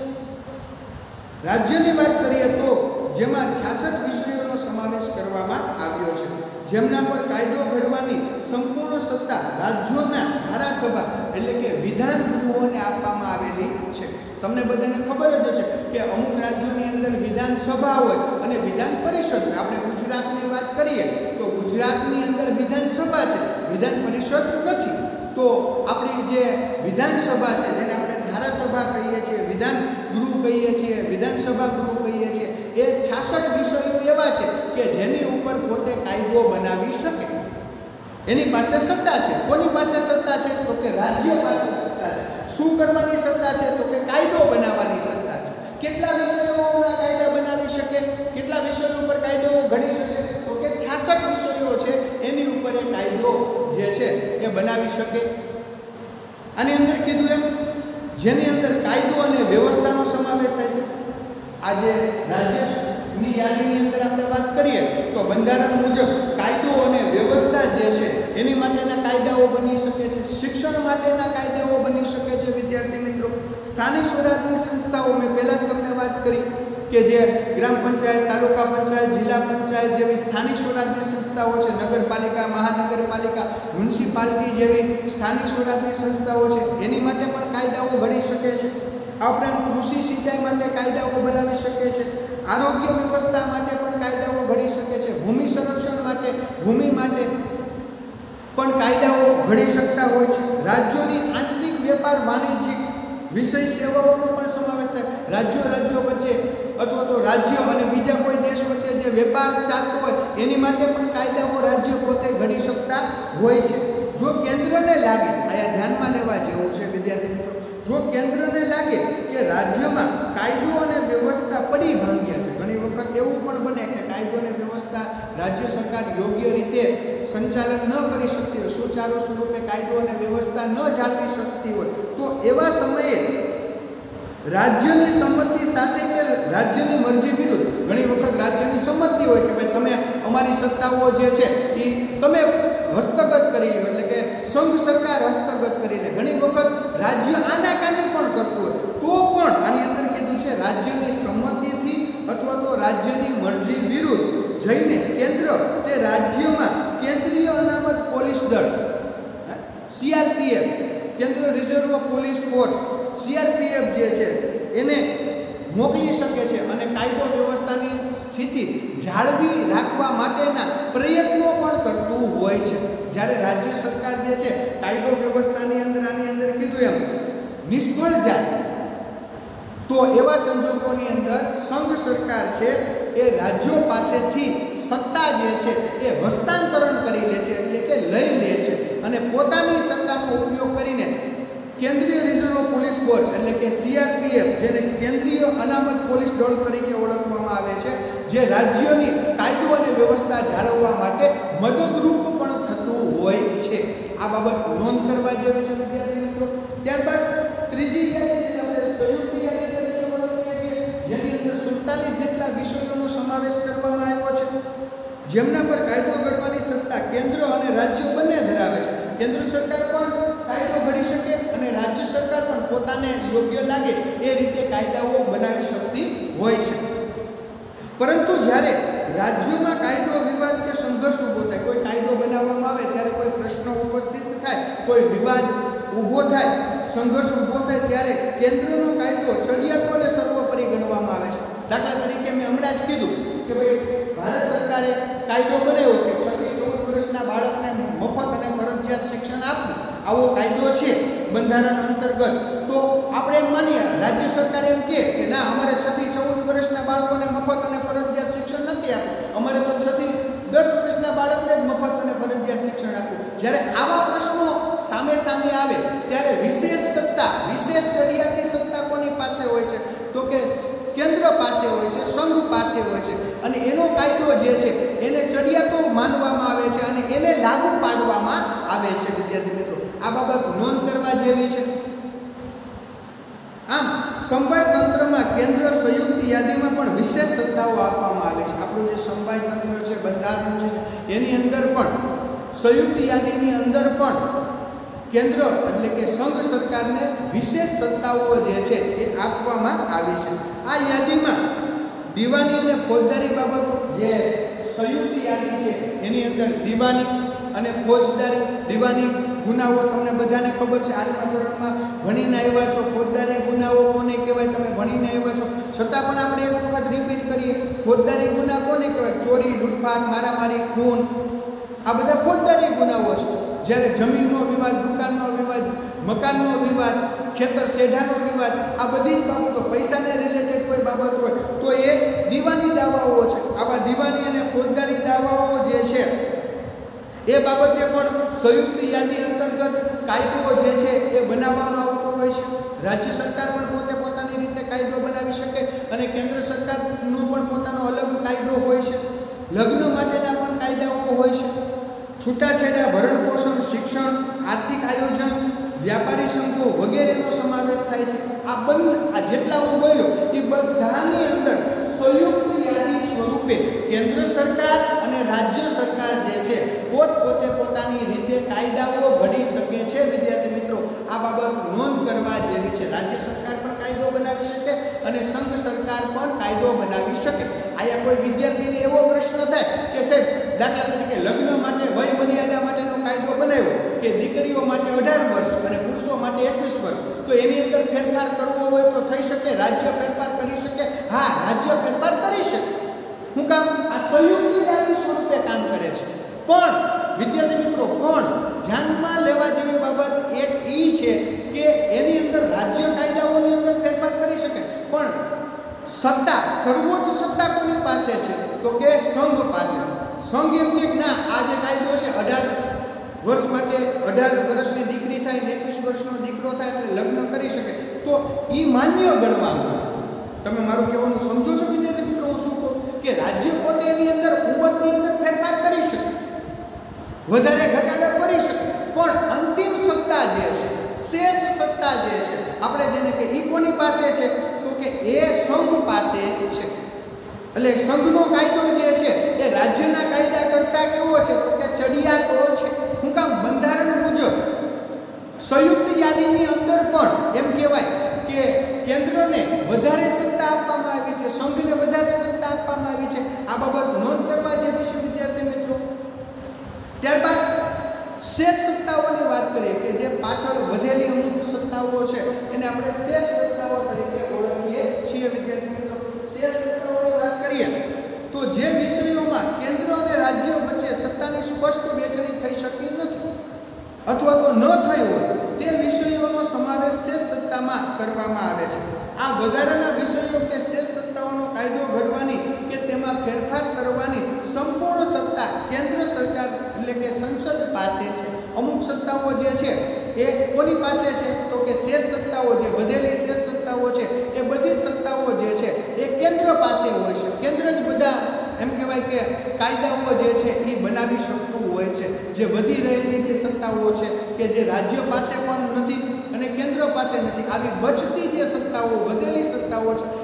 રાજ્યની વાત કરીએ તો જેમાં છાસઠ વિષયોનો સમાવેશ કરવામાં આવ્યો છે, જેમના પર કાયદો ઘડવાની સંપૂર્ણ સત્તા રાજ્યોના ધારાસભા એટલે કે વિધાન ગૃહોને આપવામાં આવેલી છે. તમને બધાને ખબર જ છે કે અમુક રાજ્યોની અંદર વિધાનસભા હોય અને વિધાન પરિષદ. આપણે ગુજરાતની વાત કરીએ તો ગુજરાતની અંદર વિધાનસભા છે, વિધાન પરિષદ નથી. તો આપણી જે વિધાનસભા છે, જેને આપણે ધારાસભા કહીએ છીએ, વિધાન ગૃહ કહીએ છીએ, વિધાનસભા ગૃહ કહીએ છીએ, એ છાસઠ વિષયો એવા છે કે જેની ઉપર પોતે કાયદો બનાવી શકે. એની પાસે સત્તા છે. કોની પાસે સત્તા છે? તો કે રાજ્ય પાસે સત્તા છે. શું કરવાની સત્તા છે? તો કે કાયદો બનાવવાની સત્તા છે. કેટલા વિષયોના કાયદા બનાવી શકે? કેટલા વિષયો ઉપર કાયદો ઘડી શકે? તો કે છાસઠ વિષયો છે એની ઉપર એ કાયદો જે છે એ બનાવી શકે. આની અંદર કીધું એમ, જેની અંદર કાયદો અને વ્યવસ્થાનો સમાવેશ થાય છે. આજે રાજ્યની યાદીની અંદર આપણે વાત કરીએ તો બંધારણ મુજબ કાયદો અને વ્યવસ્થા જે છે એની માટેના કાયદાઓ બની શકે છે. શિક્ષણ માટેના કાયદાઓ બની શકે છે. વિદ્યાર્થી મિત્રો, સ્થાનિક સ્વરાજની સંસ્થાઓ મેં પહેલાં જ તમને વાત કરી કે જે ગ્રામ પંચાયત, તાલુકા પંચાયત, જિલ્લા પંચાયત જેવી સ્થાનિક સ્વરાજની સંસ્થાઓ છે, નગરપાલિકા, મહાનગરપાલિકા, મ્યુનિસિપાલિટી જેવી સ્થાનિક સ્વરાજની સંસ્થાઓ છે, એની માટે પણ કાયદાઓ ઘડી શકે છે. આ ઉપરાંત કૃષિ સિંચાઈ માટે કાયદાઓ બનાવી શકે છે. આરોગ્ય વ્યવસ્થા માટે પણ કાયદાઓ ઘડી શકે છે. ભૂમિ સંરક્ષણ માટે, ભૂમિ માટે પણ કાયદાઓ ઘડી શકતા હોય છે. રાજ્યોની આંતરિક વેપાર, વાણિજ્યિક વિષય સેવાઓનો પણ સમાવેશ થાય. રાજ્યો રાજ્યો વચ્ચે અથવા તો રાજ્ય અને બીજા કોઈ દેશ વચ્ચે જે વેપાર ચાલતો હોય એની માટે પણ કાયદાઓ રાજ્ય પોતે ઘડી શકતા હોય છે. જો કેન્દ્રને લાગે, આયા ધ્યાનમાં લેવા જેવું છે વિદ્યાર્થી મિત્રો, જો કેન્દ્રને લાગે કે રાજ્યમાં કાયદો અને વ્યવસ્થા પડી ભાંગ્યા છે, ઘણી વખત એવું પણ બને કે કાયદો અને વ્યવસ્થા રાજ્ય સરકાર યોગ્ય રીતે સંચાલન ન કરી શકતી હોય, સુચારુ સ્વરૂપે કાયદો અને વ્યવસ્થા ન જાળવી શકતી હોય, તો એવા સમયે રાજ્યની સંમતિ સાથે કે રાજ્યની મરજી વિરુદ્ધ, ઘણી વખત રાજ્યની સંમતિ હોય કે ભાઈ તમે અમારી સત્તાઓ જે છે એ તમે હસ્તગત કરી લો, એટલે કે સંઘ સરકાર હસ્તગત કરી લે. ઘણી વખત રાજ્ય આનાકાની પણ કરતું હોય તો પણ આની અંદર કીધું છે રાજ્યની સંમતિથી અથવા તો રાજ્યની મરજી વિરુદ્ધ જઈને કેન્દ્ર તે રાજ્યમાં કેન્દ્રીય અનામત પોલીસ દળ સીઆરપીએફ, કેન્દ્ર રિઝર્વ પોલીસ ફોર્સ સીઆરપીએફ જે છે એને મોકલી શકે છે અને કાયદો વ્યવસ્થાની સ્થિતિ જાળવી રાખવા માટેના પ્રયત્નો પણ કરતું હોય છે. જ્યારે રાજ્ય સરકાર જે છે કાયદો વ્યવસ્થાની અંદર આની અંદર કીધું એમ નિષ્ફળ જાય તો એવા સંજોગોની અંદર સંઘ સરકાર છે એ રાજ્યો પાસેથી સત્તા જે છે એ હસ્તાંતરણ કરી લે છે, એટલે કે લઈ લે છે અને પોતાની સત્તાનો ઉપયોગ કરીને કેન્દ્રીય રિઝર્વ પોલીસ ફોર્સ એટલે કે સીઆરપીએફ, જેને કેન્દ્રીય અનામત પોલીસ દળ તરીકે ઓળખવામાં આવે છે, જે રાજ્યોની કાયદો અને વ્યવસ્થા જાળવવા માટે મદદરૂપ પણ થતું હોય છે. આ બાબત નોંધ કરવા જેવી છે વિદ્યાર્થી મિત્રો. ત્યારબાદ ત્રીજી યાદી આપણે સંયુક્ત યાદી તરીકે સમાવેશ કરવામાં આવ્યો છે, જેમના પર કાયદો ઘડવાની સત્તા કેન્દ્ર અને રાજ્ય બંને ધરાવે છે. કેન્દ્ર સરકાર પણ કાયદો ઘડી શકે અને રાજ્ય સરકાર પણ પોતાને યોગ્ય લાગે એ રીતે કાયદાઓ બનાવી શકતી હોય છે. પરંતુ જ્યારે રાજ્યોમાં કાયદો વિવાદ કે સંઘર્ષ ઊભો થાય, કોઈ કાયદો બનાવવામાં આવે ત્યારે કોઈ પ્રશ્ન ઉપસ્થિત થાય, કોઈ વિવાદ ઊભો થાય, સંઘર્ષ ઊભો થાય, ત્યારે કેન્દ્રનો કાયદો ચડિયાતો અને સર્વોપરી ગણવામાં આવે છે. દાખલા તરીકે મેં હમણાં જ કીધું કે ભાઈ ભારત સરકારે કાયદો બનાવ્યો કે છ થી ચૌદ વર્ષના બાળકને મફત અને ફરજિયાત શિક્ષણ આપવું, આવો કાયદો છે બંધારણ અંતર્ગત. તો આપણે એમ માનીએ, રાજ્ય સરકાર એમ કહે કે ના, અમારે છ થી ચૌદ વર્ષના બાળકોને મફત અને ફરજિયાત શિક્ષણ નથી આપવું, અમારે તો છ થી દસ વર્ષના બાળકને જ મફત અને ફરજિયાત શિક્ષણ આપવું. જ્યારે આવા પ્રશ્નો સામે સામે આવે ત્યારે વિશેષ સત્તા, વિશેષ ચડિયાતી સત્તા કોની પાસે હોય છે? તો કે કેન્દ્ર પાસે હોય છે, સંઘ પાસે હોય છે. અને એનો કાયદો જે છે એને ચડિયાતો માનવામાં આવે છે અને એને લાગુ પાડવામાં આવે છે. વિદ્યાર્થી મિત્રો, આ બાબત નોંધ કરવા જેવી છે. આમ સમવાય તંત્રમાં કેન્દ્ર સંયુક્ત યાદીમાં પણ વિશેષ સત્તાઓ આપવામાં આવે છે. આપણું જે સમવાય તંત્ર છે, બંધારણ છે, એની અંદર પણ સંયુક્ત યાદીની અંદર પણ કેન્દ્ર એટલે કે સંઘ સરકારને વિશેષ સત્તાઓ જે છે એ આપવામાં આવી છે. આ યાદીમાં દીવાની અને ફોજદારી બાબતો, જે સંયુક્ત યાદી છે એની અંદર દીવાની અને ફોજદારી, દીવાની ગુનાઓ તમને બધાને ખબર છે, આઠમા ધોરણમાં ભણીને આવ્યા છો. ફોજદારી ગુનાઓ કોને કહેવાય તમે ભણીને આવ્યા છો, છતાં પણ આપણે એક વખત રિપીટ કરીએ. ફોજદારી ગુના કોને કહેવાય? ચોરી, લૂંટફાટ, મારામારી, ખૂન, આ બધા ફોજદારી ગુનાઓ છે. જ્યારે જમીનનો વિવાદ, દુકાનનો વિવાદ, મકાનનો વિવાદ, ખેતર સેઢાનો વિવાદ, આ બધી જ બાબતો, પૈસાને રિલેટેડ કોઈ બાબત હોય તો એ દીવાની દાવાઓ છે. આવા દીવાની અને ફોજદારી દાવાઓ જે છે એ બાબતે પણ સંયુક્ત યાદી અંતર્ગત કાયદો જે છે એ બનાવવામાં આવતો હોય છે. રાજ્ય સરકાર પણ પોતે પોતાની રીતે કાયદો બનાવી શકે અને કેન્દ્ર સરકારનો પણ પોતાનો અલગ કાયદો હોય છે. લગ્ન માટેના પણ કાયદાઓ હોય છે. છૂટાછેડા, ભરણ પોષણ, શિક્ષણ, આર્થિક આયોજન, વ્યાપારી સંઘો વગેરેનો સમાવેશ થાય છે. આ બંને, આ જેટલા હું બોલ્યો એ બધાની અંદર સંયુક્ત યાદી સ્વરૂપે કેન્દ્ર સરકાર અને રાજ્ય સરકાર જે છે પોતપોતે પોતાની રીતે કાયદાઓ ઘડી શકે છે. વિદ્યાર્થી મિત્રો, આ બાબત નોંધ કરવા જેવી છે. રાજ્ય સરકાર પણ કાયદો બનાવી શકે અને સંઘ સરકાર પણ કાયદો બનાવી શકે. આયા કોઈ વિદ્યાર્થીને એવો પ્રશ્ન થાય કે સાહેબ, દાખલા તરીકે લગ્ન માટે વય મર્યાદા માટેનો કાયદો બનાવ્યો કે દીકરીઓ માટે અઢાર વર્ષ અને પુરુષો માટે એકવીસ વર્ષ, તો એની અંદર ફેરફાર કરવો હોય તો થઈ શકે? રાજ્ય ફેરફાર કરી શકે? હા, રાજ્ય ફેરફાર કરી શકે. શું કામ? આ સંયુક્ત યાદી સ્વરૂપે કામ કરે છે. પણ વિદ્યાર્થી મિત્રો, પણ ધ્યાનમાં લેવા જેવી બાબત એક એ છે કે એની અંદર રાજ્ય કાયદાઓની અંદર ફેરફાર કરી શકે, પણ સત્તા, સર્વોચ્ચ સત્તા કોની પાસે છે? તો કે સંઘ પાસે છે. સંઘ એમ કે ના, આ જે કાયદો છે અઢાર વર્ષ માટે અઢાર વર્ષની દીકરી થાય ને એકવીસ વર્ષનો દીકરો થાય એટલે લગ્ન કરી શકે, તો એ માન્ય ગણવામાં. તમે મારું કહેવાનું સમજો છો વિદ્યાર્થી મિત્રો? હું શું કહું કે રાજ્ય પોતે એની અંદર ઉંમરની અંદર ફેરફાર કરી શકે, વધારે ઘટાડો કરી શકે, પણ અંતિમ સત્તા જે છે, શેષ સત્તા જે છે, આપણે જેને કે ઈ કોની પાસે છે? તો કે એ સંઘ પાસે છે. એટલે સંઘનો કાયદો જે છે એ રાજ્યના કાયદા કરતાં કેવો છે? તો કે ચડિયાતો છે. શું કામ? બંધારણ મુજબ સંયુક્ત યાદીની અંદર પણ એમ કહેવાય કે કેન્દ્રને વધારે સત્તા આપવામાં આવી છે, સંઘને વધારે સત્તા આપવામાં આવી છે. આ બાબત નોંધ કરવા જેવી છે વિદ્યાર્થી મિત્રો. ત્યારબાદ શેષ સત્તાઓની વાત કરીએ કે જે પાછળ વધેલી અમુક સત્તાઓ છે એને આપણે શેષ સત્તાઓ તરીકે ઓળખીએ છીએ. વિદ્યાર્થી મિત્રો, શેષ સત્તાઓની વાત કરીએ તો જે વિષયોમાં કેન્દ્ર અને રાજ્ય વચ્ચે સત્તાની સ્પષ્ટ વહેંચણી થઈ શકી નથી અથવા તો ન થઈ હોય તે વિષયોનો સમાવેશ શેષ સત્તામાં કરવામાં આવે છે. આ વધારાના વિષયો કે શેષ સત્તાઓનો કાયદો ઘડવાની કે તેમાં ફેરફાર કરવાની સંપૂર્ણ સત્તા કેન્દ્ર સરકાર એટલે કે સંસદ પાસે છે. અમુક સત્તાઓ જે છે એ કોની પાસે છે? તો કે શેષ સત્તાઓ, જે વધેલી શેષ સત્તાઓ છે એ બધી સત્તાઓ જે છે એ કેન્દ્ર પાસે હોય છે. કેન્દ્ર જ બધા એમ કહેવાય કે કાયદાઓ જે છે એ બનાવી શકતું હોય છે. જે વધી રહેલી જે સત્તાઓ છે કે જે રાજ્ય પાસે પણ નથી અને કેન્દ્ર પાસે નથી, આવી બચતી જે સત્તાઓ, વધેલી સત્તાઓ છે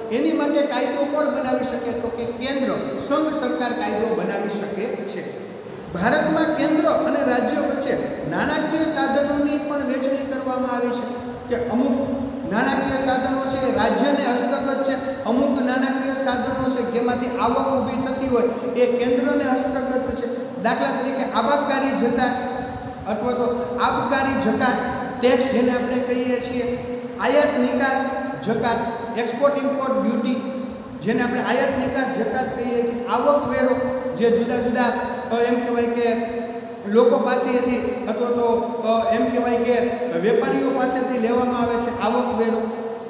એની માટે કાયદો કોણ બનાવી શકે? તો કે કેન્દ્ર સંઘ સરકાર કાયદો બનાવી શકે છે. ભારતમાં કેન્દ્ર અને રાજ્ય વચ્ચે નાણાકીય સાધનોની પણ વહેંચણી કરવામાં આવી છે કે અમુક નાણાકીય સાધનો છે રાજ્યને હસ્તગત છે, અમુક નાણાકીય સાધનો છે જેમાંથી આવક ઊભી થતી હોય એ કેન્દ્રને હસ્તગત છે. દાખલા તરીકે આબકારી જકાત અથવા તો આબકારી જકાત ટેક્સ જેને આપણે કહીએ છીએ, આયાત નિકાસ જકાત, એક્સપોર્ટ ઇમ્પોર્ટ ડ્યુટી જેને આપણે આયાત નિકાસ જકાત કહીએ છીએ, આવક વેરો જે જુદા જુદા એમ કહેવાય કે લોકો પાસેથી અથવા તો એમ કહેવાય કે વેપારીઓ પાસેથી લેવામાં આવે છે આવક વેરો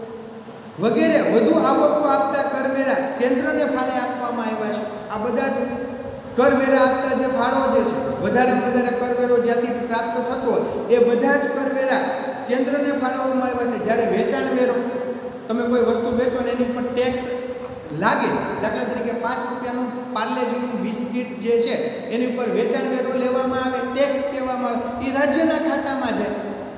વગેરે વધુ આવકો આપતા કરવેરા કેન્દ્રને ફાળે આપવામાં આવ્યા છે. આ બધા જ કરવેરા આપતા જે ફાળો જે છે વધારે વધારે કરવેરો જ્યાંથી પ્રાપ્ત થતો હોય એ બધા જ કરવેરા કેન્દ્રને ફાળવવામાં આવ્યા છે. જ્યારે વેચાણ વેરો, તમે કોઈ વસ્તુ વેચો ને એની પર ટેક્સ લાગે, દાખલા તરીકે પાંચ રૂપિયાનું પાર્લેજીનું બિસ્કિટ જે છે એની ઉપર વેચાણ વેરો લેવામાં આવે, ટેક્સ કહેવામાં આવે, એ રાજ્યના ખાતામાં જાય.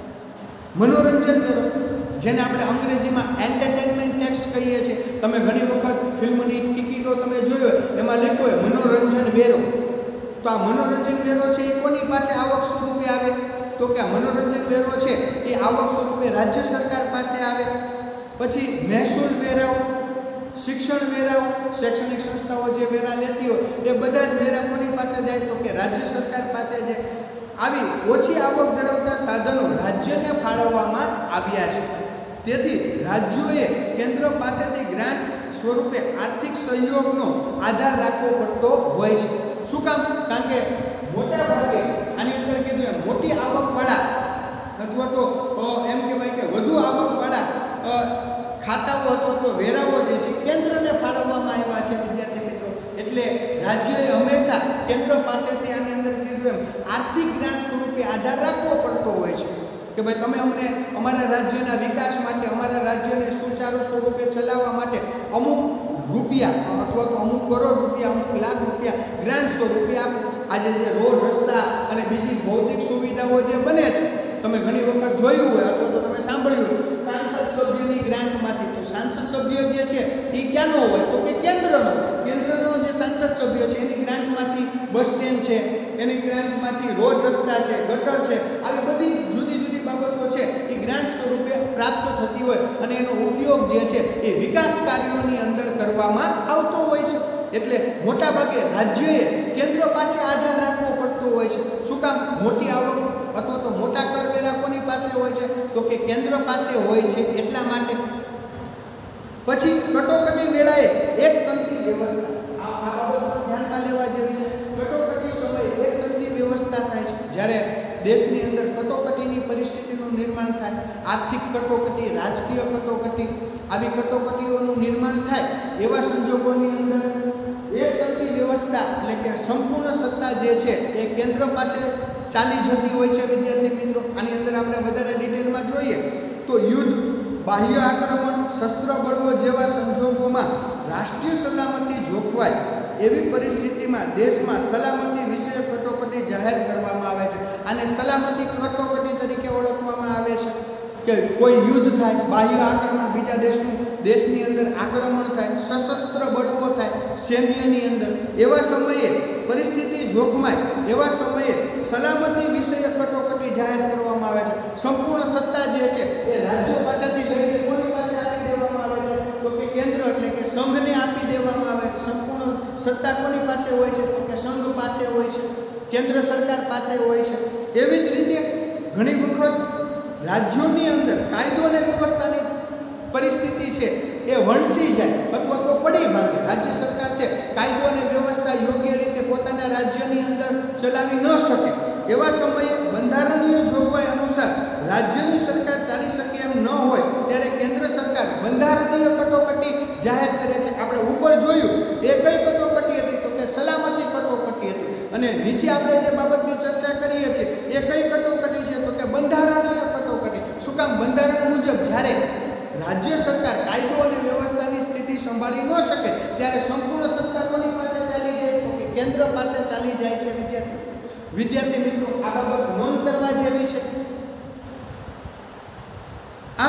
મનોરંજન વેરો જેને આપણે અંગ્રેજીમાં એન્ટરટેનમેન્ટ ટેક્સ કહીએ છીએ, તમે ઘણી વખત ફિલ્મની ટિકિટો તમે જોયો એમાં લખ્યો હોય મનોરંજન વેરો. તો આ મનોરંજન વેરો છે એ કોની પાસે આવક સ્વરૂપે આવે? તો કે આ મનોરંજન વેરો છે એ આવક સ્વરૂપે રાજ્ય સરકાર પાસે આવે. પછી મહેસૂલ વેરાઓ, શિક્ષણ વેરાઓ, શૈક્ષણિક સંસ્થાઓ જે વેરા લેતી હોય એ બધા જ વેરા કોની પાસે જાય? તો કે રાજ્ય સરકાર પાસે જાય. આવી ઓછી આવક ધરાવતા સાધનો રાજ્યને ફાળવવામાં આવ્યા છે. તેથી રાજ્યોએ કેન્દ્ર પાસેથી ગ્રાન્ટ સ્વરૂપે આર્થિક સહયોગનો આધાર રાખવો પડતો હોય છે. શું કામ? કારણ કે મોટા ભાગે આની અંદર કીધું એમ મોટી આવકવાળા અથવા તો એમ કહેવાય કે વધુ આવકવાળા ખાતાઓ અથવા તો વેરાઓ જે છે કેન્દ્રને ફાળવવામાં આવ્યા છે વિદ્યાર્થી મિત્રો. એટલે રાજ્યોએ હંમેશા કેન્દ્ર પાસેથી આની અંદર કીધું એમ આર્થિક ગ્રાન્ટ સ્વરૂપે આધાર રાખવો પડતો હોય છે કે ભાઈ તમે અમને અમારા રાજ્યના વિકાસ માટે, અમારા રાજ્યને સુચારુ સ્વરૂપે ચલાવવા માટે અમુક રૂપિયા અથવા તો અમુક કરોડ રૂપિયા, અમુક લાખ રૂપિયા ગ્રાન્ટ સ્વરૂપે આપો. આજે જે રોડ, રસ્તા અને બીજી ભૌતિક સુવિધાઓ જે બને છે, તમે ઘણી વખત જોયું હોય અથવા તો તમે સાંભળ્યું હોય સાંસદ સભ્યની ગ્રાન્ટમાંથી. તો સાંસદ સભ્ય જે છે એ ક્યાંનો હોય? તો કે કેન્દ્રનો. કેન્દ્રનો જે સાંસદ સભ્ય છે એની ગ્રાન્ટમાંથી બસ સ્ટેન્ડ છે, એની ગ્રાન્ટમાંથી રોડ, રસ્તા છે, ગટર છે, આવી બધી જુદી જુદી બાબતો છે એ ગ્રાન્ટ સ્વરૂપે પ્રાપ્ત થતી હોય અને એનો ઉપયોગ જે છે એ વિકાસ કાર્યોની અંદર કરવામાં આવતો હોય છે. એટલે મોટાભાગે રાજ્યોએ કેન્દ્ર પાસે આધાર રાખવો પડતો હોય છે. શું કામ? મોટી આવક અથવા તો મોટા કરવેરા કોની પાસે હોય છે? તો કે કેન્દ્ર પાસે હોય છે. એટલા માટે પછી કટોકટી વેળાએ એક તંત્રી વ્યવસ્થા, આ બાબત પણ ધ્યાનમાં લેવા જેવી છે. કટોકટી સમયે એક તંત્રી વ્યવસ્થા થાય છે. જ્યારે દેશની અંદર કટોકટીની પરિસ્થિતિનું નિર્માણ થાય, આર્થિક કટોકટી, રાજકીય કટોકટી, આવી કટોકટીઓનું નિર્માણ થાય એવા સંજોગોની અંદર એક તંત્રી વ્યવસ્થા એટલે કે સંપૂર્ણ સત્તા જે છે એ કેન્દ્ર પાસે ચાલી જતી હોય છે વિદ્યાર્થી મિત્રો. આની અંદર આપણે વધારે ડિટેલમાં જોઈએ તો યુદ્ધ, બાહ્ય આક્રમણ, શસ્ત્ર બળવો જેવા સંજોગોમાં રાષ્ટ્રીય સલામતી જોખવાય એવી પરિસ્થિતિમાં દેશમાં સલામતી વિષયક કટોકટી જાહેર કરવામાં આવે છે. આને સલામતી કટોકટી તરીકે ઓળખવામાં આવે છે કે કોઈ યુદ્ધ થાય, બાહ્ય આક્રમણ, બીજા દેશનું દેશની અંદર આક્રમણ થાય, સશસ્ત્ર બળવો થાય સૈન્યની અંદર, એવા સમયે પરિસ્થિતિ જોખમાય એવા સમયે સલામતી વિષયક કટોકટી જાહેર કરવામાં આવે છે. સંપૂર્ણ સત્તા જે છે એ રાજ્યો પાસેથી લઈને કોની પાસે આપી દેવામાં આવે છે? તો કે કેન્દ્ર એટલે કે સંઘને આપી દેવામાં આવે છે. સંપૂર્ણ સત્તા કોની પાસે હોય છે? તો કે સંઘ પાસે હોય છે, કેન્દ્ર સરકાર પાસે હોય છે. એવી જ રીતે ઘણી વખત રાજ્યોની અંદર કાયદો અને વ્યવસ્થાની પરિસ્થિતિ છે એ વણસી જાય અથવા તો પડી ભાગે. રાજ્ય સરકાર છે કાયદો અને વ્યવસ્થા યોગ્ય રીતે પોતાના રાજ્યની અંદર ચલાવી ન શકે એવા સમયે બંધારણીય જોગવાઈ અનુસાર રાજ્યની સરકાર ચાલી શકે એમ ન હોય ત્યારે કેન્દ્ર સરકાર બંધારણીય કટોકટી જાહેર કરે છે. આપણે ઉપર જોયું એ કઈ કટોકટી હતી? તો કે સલામતી કટોકટી હતી. અને નીચે આપણે જે બાબતની ચર્ચા કરીએ છીએ એ કઈ કટોકટી છે? તો કે બંધારણીય કટોકટી. શું કામ? બંધારણ મુજબ જ્યારે રાજ્ય સરકાર કાયદો અને વ્યવસ્થાની સ્થિતિ સંભાળી ન શકે ત્યારે સંપૂર્ણ સત્તા કોની પાસે ચાલી જાય? તો કે કેન્દ્ર પાસે ચાલી જાય છે. વિદ્યાર્થી વિદ્યાર્થી મિત્રો, આ બાબત નોંધ કરવા જેવી છે. આમ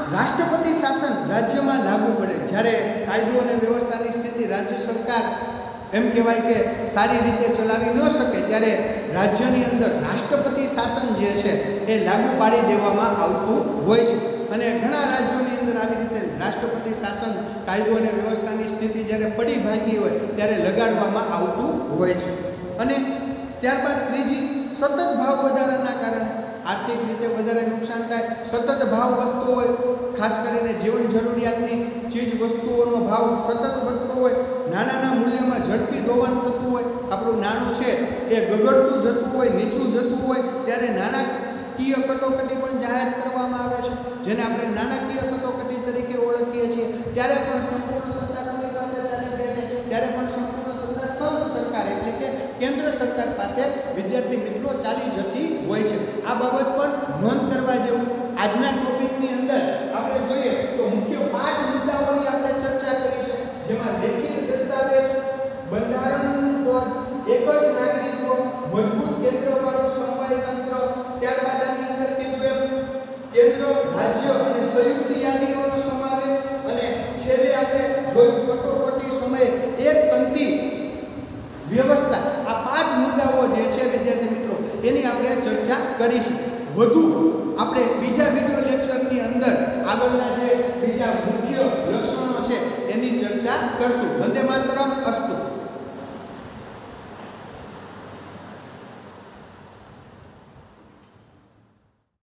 રાષ્ટ્રપતિ શાસન રાજ્યમાં લાગુ પડે. જ્યારે કાયદો અને વ્યવસ્થાની સ્થિતિ રાજ્ય સરકાર એમ કહેવાય કે સારી રીતે ચલાવી ન શકે ત્યારે રાજ્યની અંદર રાષ્ટ્રપતિ શાસન જે છે એ લાગુ પાડી દેવામાં આવતું હોય છે. અને ઘણા રાજ્યોની અંદર આવી રીતે રાષ્ટ્રપતિ શાસન કાયદો અને વ્યવસ્થાની સ્થિતિ જ્યારે પડી ભાગી હોય ત્યારે લગાડવામાં આવતું હોય છે. અને ત્યારબાદ ત્રીજી, સતત ભાવ વધારાના કારણે આર્થિક રીતે વધારે નુકસાન થાય. સતત ભાવ વધતો હોય, ખાસ કરીને જીવન જરૂરિયાતની ચીજ વસ્તુઓનો ભાવ સતત વધતો હોય, નાણાંના મૂલ્યમાં ઝડપી ધોવાણ થતું હોય, આપણું નાણું છે એ ગગડતું જતું હોય, નીચું જતું હોય, ત્યારે નાણાકીય કટોકટી પણ જાહેર કરવામાં આવે છે, જેને આપણે નાણાકીય કટોકટી તરીકે ઓળખીએ છીએ. ત્યારે પણ સંપૂર્ણ સત્તા કોની પાસે ચાલી જાય છે? ત્યારે પણ સંપૂર્ણ સત્તા સંઘ સરકાર એટલે કે કેન્દ્ર સરકાર પાસે વિદ્યાર્થી મિત્રો ચાલી જતી હોય છે. આ બાબત પણ નોંધ કરવા જેવું. આજના ટોપિકની અંદર આપણે જોઈએ તો મુખ્ય પાંચ મુદ્દાઓની આપણે ચર્ચા કરી છે, જેમાં લેખિત દસ્તાવેજ, બંધારણનું પદ, એક જ નાગરિકો, મજબૂત કેન્દ્રવાળું સમવાય તંત્ર, ત્યારબાદ આની અંદર કીધું એમ કેન્દ્ર, રાજ્ય અને સંયુક્ત યાદીઓનો સમાવેશ, અને છેલ્લે આપણે જોયું કટોકટી સમયે એક પંક્તિ વ્યવસ્થા. આ પાંચ મુદ્દાઓ જે છે વિદ્યાર્થી મિત્રો એની આપણે ચર્ચા કરીશું. વધુ આપણે બીજા વિડિયો લેક્ચરની અંદર આગળના જે બીજા મુખ્ય લક્ષણો છે એની ચર્ચા કરશું. વંદે માતરમ. અસ્તુ.